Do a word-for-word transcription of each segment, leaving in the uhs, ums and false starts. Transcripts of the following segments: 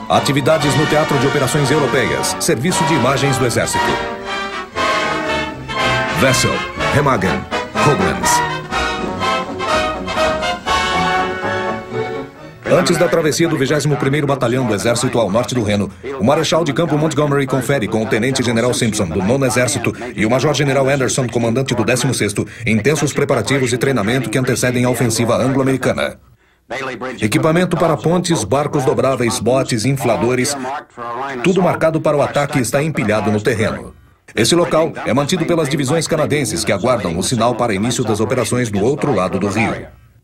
Atividades no Teatro de Operações Europeias, Serviço de Imagens do Exército. Wesel, Remagen, Koblenz. Antes da travessia do vigésimo primeiro Batalhão do Exército ao norte do Reno, o Marechal de Campo Montgomery confere com o Tenente-General Simpson, do nono Exército, e o Major-General Anderson, comandante do décimo sexto, intensos preparativos de treinamento que antecedem a ofensiva anglo-americana. Equipamento para pontes, barcos dobráveis, botes, infladores, tudo marcado para o ataque está empilhado no terreno. Esse local é mantido pelas divisões canadenses que aguardam o sinal para início das operações do outro lado do rio.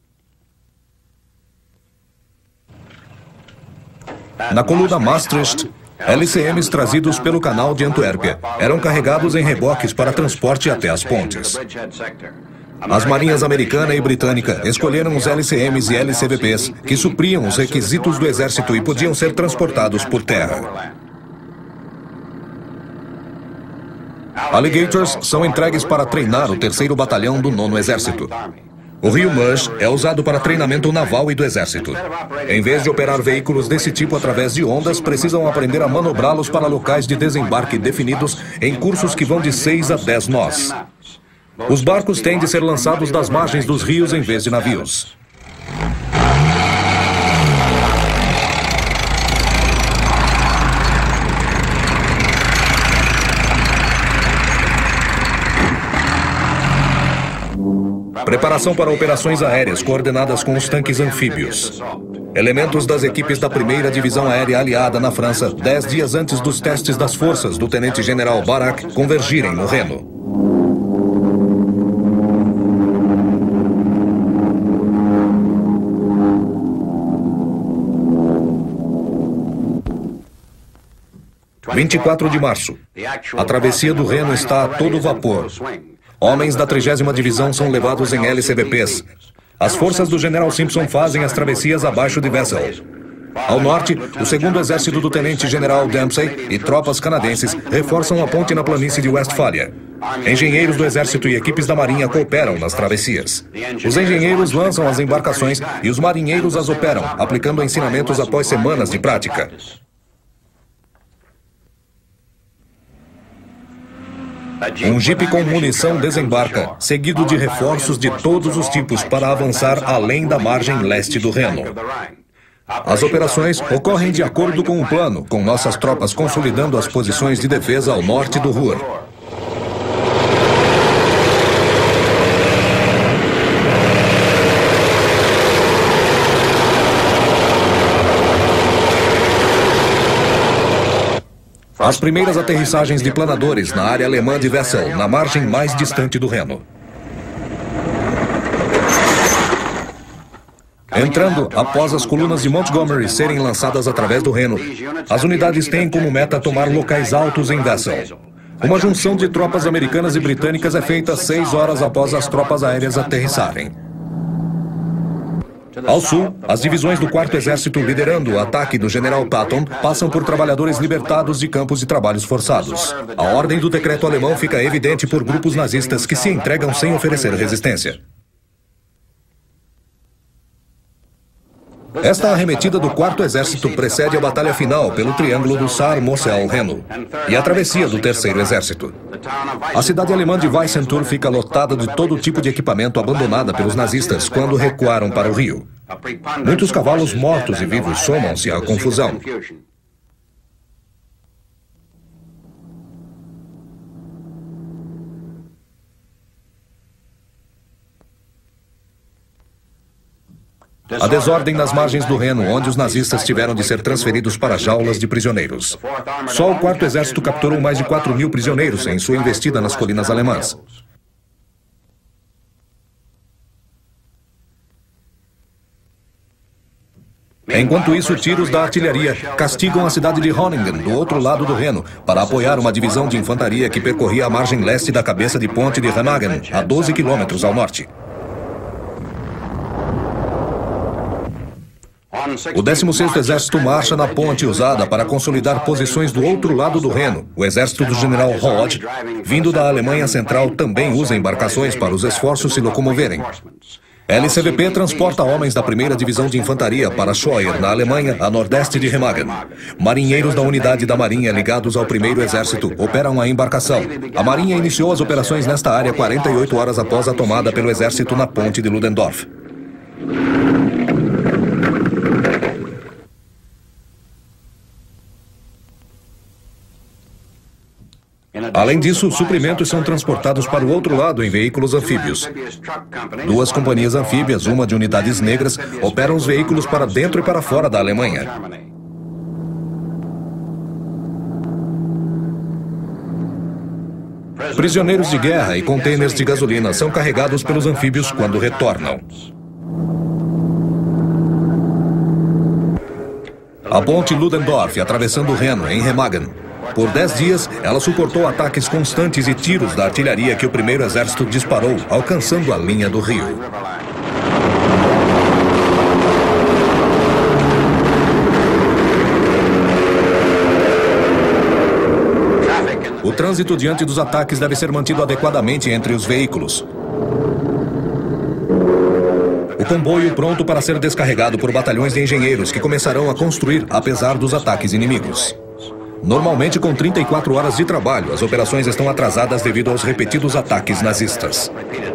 Na coluna Maastricht, L C Ms trazidos pelo canal de Antuérpia eram carregados em reboques para transporte até as pontes. As marinhas americana e britânica escolheram os L C Ms e L C V Ps que supriam os requisitos do exército e podiam ser transportados por terra. Alligators são entregues para treinar o terceiro Batalhão do nono Exército. O rio Meuse é usado para treinamento naval e do exército. Em vez de operar veículos desse tipo através de ondas, precisam aprender a manobrá-los para locais de desembarque definidos em cursos que vão de seis a dez nós. Os barcos têm de ser lançados das margens dos rios em vez de navios. Preparação para operações aéreas coordenadas com os tanques anfíbios. Elementos das equipes da primeira Divisão Aérea Aliada na França, dez dias antes dos testes das forças do Tenente-General Barak convergirem no Reno. vinte e quatro de março. A travessia do Reno está a todo vapor. Homens da trigésima Divisão são levados em L C V Ps. As forças do General Simpson fazem as travessias abaixo de Wesel. Ao norte, o segundo Exército do Tenente-General Dempsey e tropas canadenses reforçam a ponte na planície de Westfália. Engenheiros do Exército e equipes da Marinha cooperam nas travessias. Os engenheiros lançam as embarcações e os marinheiros as operam, aplicando ensinamentos após semanas de prática. Um jipe com munição desembarca, seguido de reforços de todos os tipos para avançar além da margem leste do Reno. As operações ocorrem de acordo com o plano, com nossas tropas consolidando as posições de defesa ao norte do Ruhr. As primeiras aterrissagens de planadores na área alemã de Wesel, na margem mais distante do Reno. Entrando após as colunas de Montgomery serem lançadas através do Reno, as unidades têm como meta tomar locais altos em Wesel. Uma junção de tropas americanas e britânicas é feita seis horas após as tropas aéreas aterrissarem. Ao sul, as divisões do quarto Exército liderando o ataque do General Patton passam por trabalhadores libertados de campos de trabalhos forçados. A ordem do decreto alemão fica evidente por grupos nazistas que se entregam sem oferecer resistência. Esta arremetida do quarto Exército precede a batalha final pelo Triângulo do Saar-Moselle-Reno e a travessia do terceiro Exército. A cidade alemã de Weissenthurm fica lotada de todo tipo de equipamento abandonada pelos nazistas quando recuaram para o rio. Muitos cavalos mortos e vivos somam-se à confusão. A desordem nas margens do Reno, onde os nazistas tiveram de ser transferidos para jaulas de prisioneiros. Só o quarto Exército capturou mais de quatro mil prisioneiros em sua investida nas colinas alemãs. Enquanto isso, tiros da artilharia castigam a cidade de Honingen, do outro lado do Reno, para apoiar uma divisão de infantaria que percorria a margem leste da cabeça de ponte de Remagen, a doze quilômetros ao norte. O décimo sexto Exército marcha na ponte usada para consolidar posições do outro lado do Reno. O exército do general Hoth, vindo da Alemanha Central, também usa embarcações para os esforços se locomoverem. L C V P transporta homens da primeira Divisão de Infantaria para Scheuer, na Alemanha, a nordeste de Remagen. Marinheiros da unidade da Marinha ligados ao primeiro Exército operam a embarcação. A Marinha iniciou as operações nesta área quarenta e oito horas após a tomada pelo Exército na ponte de Ludendorff. Além disso, suprimentos são transportados para o outro lado em veículos anfíbios. Duas companhias anfíbias, uma de unidades negras, operam os veículos para dentro e para fora da Alemanha. Prisioneiros de guerra e contêineres de gasolina são carregados pelos anfíbios quando retornam. A ponte Ludendorff, atravessando o Reno, em Remagen. Por dez dias, ela suportou ataques constantes e tiros da artilharia que o primeiro exército disparou, alcançando a linha do rio. O trânsito diante dos ataques deve ser mantido adequadamente entre os veículos. O comboio pronto para ser descarregado por batalhões de engenheiros que começarão a construir apesar dos ataques inimigos. Normalmente, com trinta e quatro horas de trabalho, as operações estão atrasadas devido aos repetidos ataques nazistas.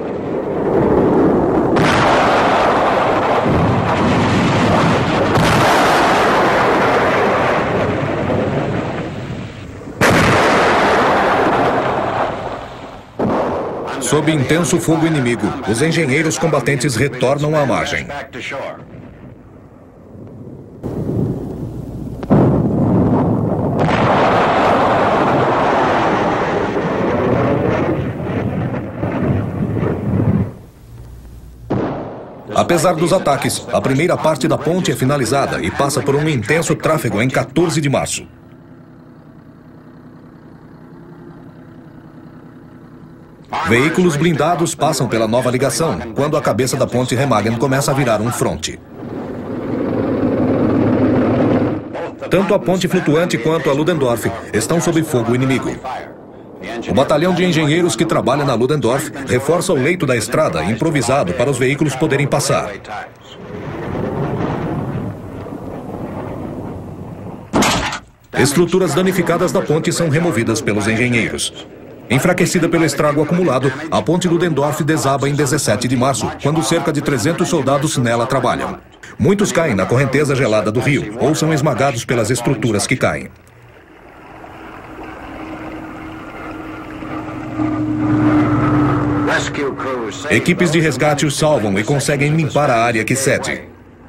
Sob intenso fogo inimigo, os engenheiros combatentes retornam à margem. Apesar dos ataques, a primeira parte da ponte é finalizada e passa por um intenso tráfego em quatorze de março. Veículos blindados passam pela nova ligação, quando a cabeça da ponte Remagen começa a virar um fronte. Tanto a ponte flutuante quanto a Ludendorff estão sob fogo inimigo. O batalhão de engenheiros que trabalha na Ludendorff reforça o leito da estrada improvisado para os veículos poderem passar. Estruturas danificadas da ponte são removidas pelos engenheiros. Enfraquecida pelo estrago acumulado, a ponte Ludendorff desaba em dezessete de março, quando cerca de trezentos soldados nela trabalham. Muitos caem na correnteza gelada do rio ou são esmagados pelas estruturas que caem. Equipes de resgate os salvam e conseguem limpar a área que cede.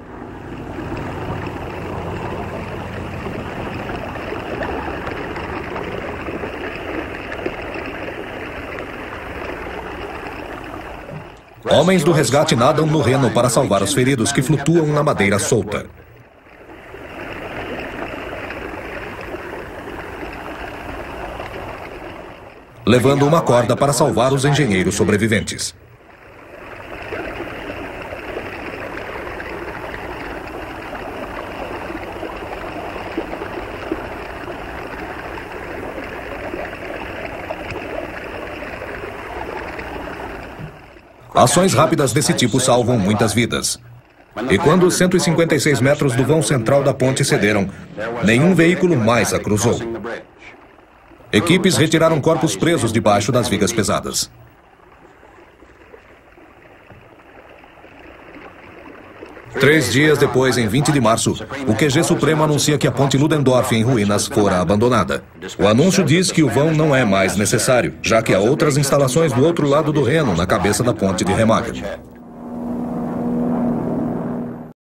Homens do resgate nadam no Reno para salvar os feridos que flutuam na madeira solta. Levando uma corda para salvar os engenheiros sobreviventes. Ações rápidas desse tipo salvam muitas vidas. E quando os cento e cinquenta e seis metros do vão central da ponte cederam, nenhum veículo mais a cruzou. Equipes retiraram corpos presos debaixo das vigas pesadas. Três dias depois, em vinte de março, o Q G Supremo anuncia que a ponte Ludendorff em ruínas fora abandonada. O anúncio diz que o vão não é mais necessário, já que há outras instalações do outro lado do Reno, na cabeça da ponte de Remagen.